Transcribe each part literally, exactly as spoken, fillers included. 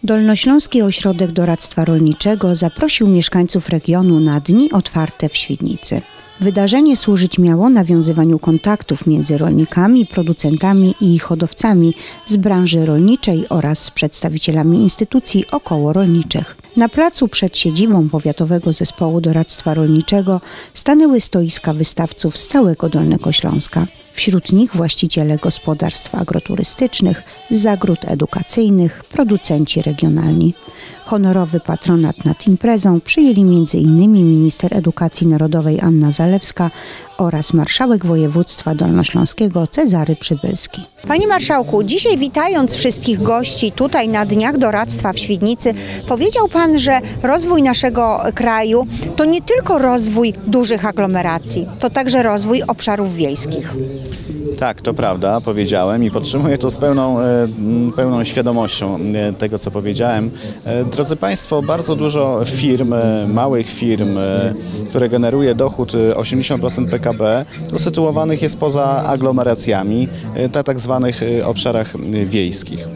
Dolnośląski Ośrodek Doradztwa Rolniczego zaprosił mieszkańców regionu na Dni Otwarte w Świdnicy. Wydarzenie służyć miało nawiązywaniu kontaktów między rolnikami, producentami i hodowcami z branży rolniczej oraz z przedstawicielami instytucji okołorolniczych. Na placu przed siedzibą Powiatowego Zespołu Doradztwa Rolniczego stanęły stoiska wystawców z całego Dolnego Śląska. Wśród nich właściciele gospodarstw agroturystycznych, zagród edukacyjnych, producenci regionalni. Honorowy patronat nad imprezą przyjęli między innymi minister edukacji narodowej Anna Zalewska oraz marszałek województwa dolnośląskiego Cezary Przybylski. Panie marszałku, dzisiaj witając wszystkich gości tutaj na Dniach Doradztwa w Świdnicy, powiedział pan, że rozwój naszego kraju to nie tylko rozwój dużych aglomeracji, to także rozwój obszarów wiejskich. Tak, to prawda, powiedziałem i podtrzymuję to z pełną, pełną świadomością tego, co powiedziałem. Drodzy Państwo, bardzo dużo firm, małych firm, które generuje dochód osiemdziesiąt procent P K B, usytuowanych jest poza aglomeracjami, na tak zwanych obszarach wiejskich.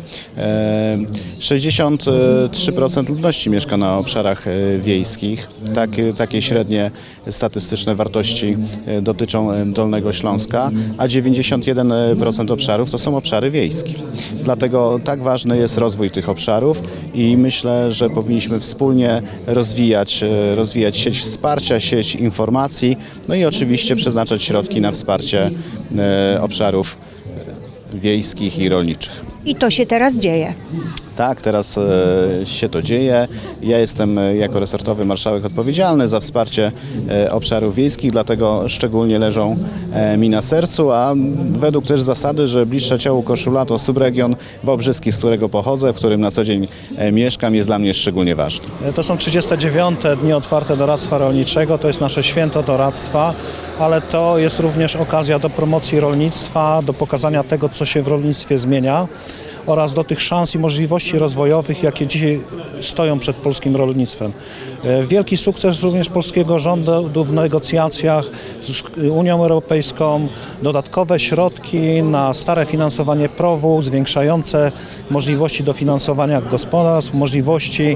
sześćdziesiąt trzy procent ludności mieszka na obszarach wiejskich. Tak, takie średnie statystyczne wartości dotyczą Dolnego Śląska, a dziewięćdziesiąt jeden procent obszarów to są obszary wiejskie. Dlatego tak ważny jest rozwój tych obszarów i myślę, że powinniśmy wspólnie rozwijać, rozwijać sieć wsparcia, sieć informacji, no i oczywiście przeznaczać środki na wsparcie obszarów wiejskich i rolniczych. I to się teraz dzieje. Tak, teraz e, się to dzieje. Ja jestem e, jako resortowy marszałek odpowiedzialny za wsparcie e, obszarów wiejskich, dlatego szczególnie leżą e, mi na sercu, a według też zasady, że bliższe ciału koszula to subregion wałbrzyski, z którego pochodzę, w którym na co dzień e, mieszkam, jest dla mnie szczególnie ważny. To są trzydzieste dziewiąte Dni Otwarte Doradztwa Rolniczego, to jest nasze święto doradztwa, ale to jest również okazja do promocji rolnictwa, do pokazania tego, co się w rolnictwie zmienia, oraz do tych szans i możliwości rozwojowych, jakie dzisiaj stoją przed polskim rolnictwem. Wielki sukces również polskiego rządu w negocjacjach z Unią Europejską, dodatkowe środki na stare finansowanie P R O W-u, zwiększające możliwości dofinansowania gospodarstw, możliwości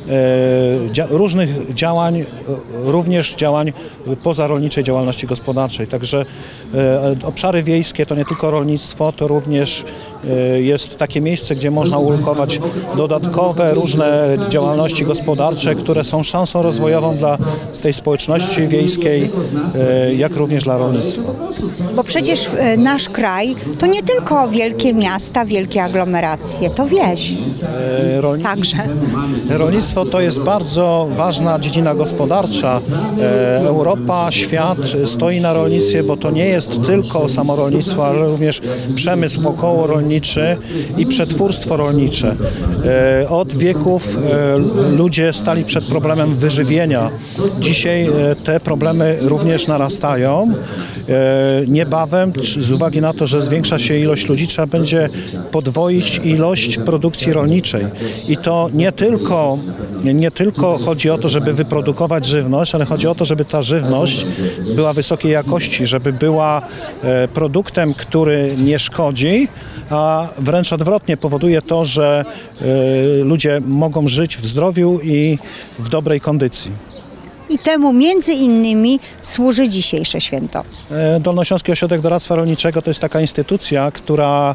e, dzia różnych działań, również działań pozarolniczej działalności gospodarczej. Także e, obszary wiejskie to nie tylko rolnictwo, to również e, jest takie miejsce, gdzie można ulokować dodatkowe różne działalności gospodarcze, które są szansą rozwojową dla tej społeczności wiejskiej, jak również dla rolnictwa. Bo przecież nasz kraj to nie tylko wielkie miasta, wielkie aglomeracje, to wieś. Rolnic... Także. Rolnictwo to jest bardzo ważna dziedzina gospodarcza. Europa, świat stoi na rolnictwie, bo to nie jest tylko samo rolnictwo, ale również przemysł okołorolniczy i przetwórstwo rolnicze. Od wieków ludzie stali przed problemem wyżywienia. Dzisiaj te problemy również narastają. Niebawem, z uwagi na to, że zwiększa się ilość ludzi, trzeba będzie podwoić ilość produkcji rolniczej. I to nie tylko, nie tylko chodzi o to, żeby wyprodukować żywność, ale chodzi o to, żeby ta żywność była wysokiej jakości, żeby była produktem, który nie szkodzi, a wręcz odwrotnie powoduje to, że ludzie mogą żyć w zdrowiu i w dobrej kondycji. I temu między innymi służy dzisiejsze święto. Dolnośląski Ośrodek Doradztwa Rolniczego to jest taka instytucja, która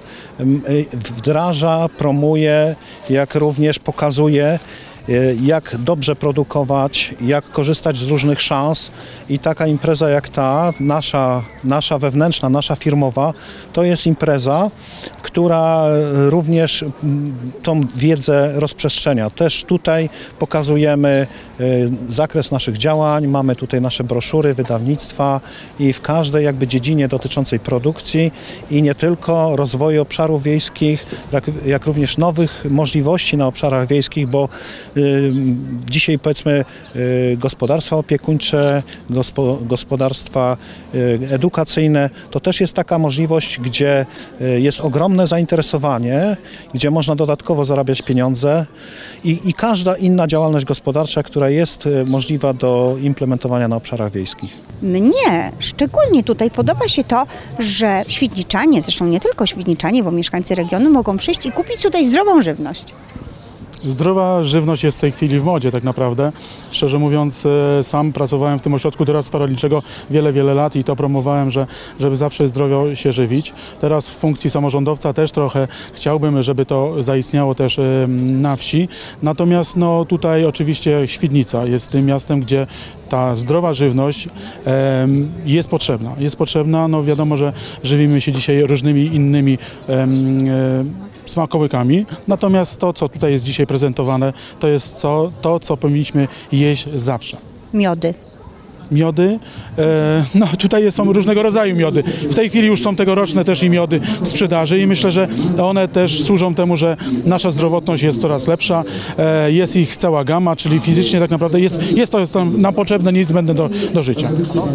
wdraża, promuje, jak również pokazuje, jak dobrze produkować, jak korzystać z różnych szans i taka impreza jak ta, nasza, nasza wewnętrzna, nasza firmowa, to jest impreza, która również tą wiedzę rozprzestrzenia. Też tutaj pokazujemy zakres naszych działań, mamy tutaj nasze broszury, wydawnictwa i w każdej jakby dziedzinie dotyczącej produkcji i nie tylko rozwoju obszarów wiejskich, jak, jak również nowych możliwości na obszarach wiejskich, bo dzisiaj powiedzmy gospodarstwa opiekuńcze, gospo, gospodarstwa edukacyjne, to też jest taka możliwość, gdzie jest ogromne zainteresowanie, gdzie można dodatkowo zarabiać pieniądze i, i każda inna działalność gospodarcza, która jest możliwa do implementowania na obszarach wiejskich. Mnie szczególnie tutaj podoba się to, że świdniczanie, zresztą nie tylko świdniczanie, bo mieszkańcy regionu mogą przyjść i kupić tutaj zdrową żywność. Zdrowa żywność jest w tej chwili w modzie tak naprawdę. Szczerze mówiąc, e, sam pracowałem w tym ośrodku doradztwa rolniczego wiele, wiele lat i to promowałem, że, żeby zawsze zdrowo się żywić. Teraz w funkcji samorządowca też trochę chciałbym, żeby to zaistniało też e, na wsi. Natomiast no, tutaj oczywiście Świdnica jest tym miastem, gdzie ta zdrowa żywność e, jest potrzebna. Jest potrzebna, no wiadomo, że żywimy się dzisiaj różnymi innymi e, e, smakołykami, natomiast to, co tutaj jest dzisiaj prezentowane, to jest co, to, co powinniśmy jeść zawsze. Miody. Miody, e, no tutaj są różnego rodzaju miody. W tej chwili już są tegoroczne też i miody w sprzedaży i myślę, że one też służą temu, że nasza zdrowotność jest coraz lepsza. E, jest ich cała gama, czyli fizycznie tak naprawdę jest, jest to jest nam potrzebne, niezbędne do, do życia.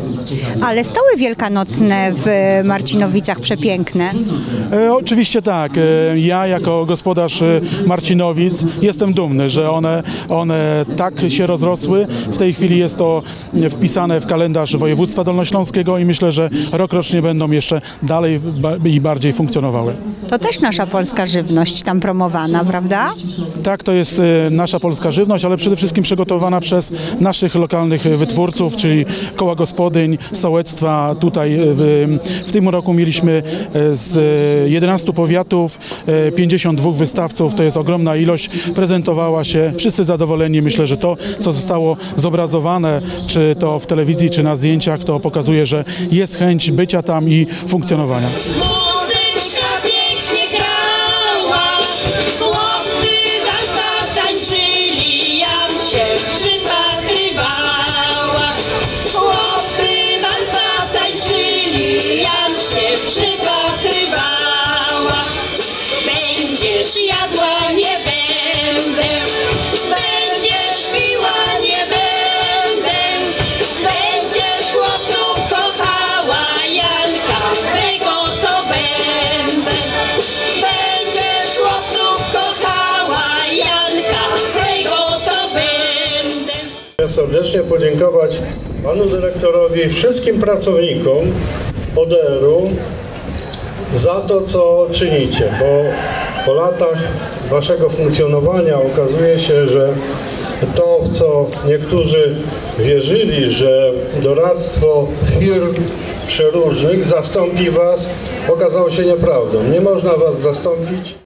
Ale stoły wielkanocne w Marcinowicach przepiękne. E, oczywiście tak. E, ja jako gospodarz e, Marcinowic jestem dumny, że one, one tak się rozrosły. W tej chwili jest to wpisane w kalendarz województwa dolnośląskiego i myślę, że rokrocznie będą jeszcze dalej i bardziej funkcjonowały. To też nasza polska żywność tam promowana, prawda? Tak, to jest nasza polska żywność, ale przede wszystkim przygotowana przez naszych lokalnych wytwórców, czyli koła gospodyń, sołectwa. Tutaj w, w tym roku mieliśmy z jedenastu powiatów pięćdziesiąt dwóch wystawców, to jest ogromna ilość, prezentowała się, wszyscy zadowoleni. Myślę, że to, co zostało zobrazowane, czy to w telewizji, czy na zdjęciach, to pokazuje, że jest chęć bycia tam i funkcjonowania. Muzyczka pięknie grała, chłopcy walca tańczyli, jam się przypatrywała. Chłopcy walca tańczyli, jam się przypatrywała. Będziesz jadła, nie będę, będziesz piła, nie będę. Będziesz chłopców kochała, Janka, czego to będę. Będziesz chłopców kochała, Janka, czego to będę. Chcę serdecznie podziękować panu dyrektorowi, wszystkim pracownikom O D R-u za to, co czynicie, bo po latach waszego funkcjonowania okazuje się, że to, w co niektórzy wierzyli, że doradztwo firm przeróżnych zastąpi was, okazało się nieprawdą. Nie można was zastąpić.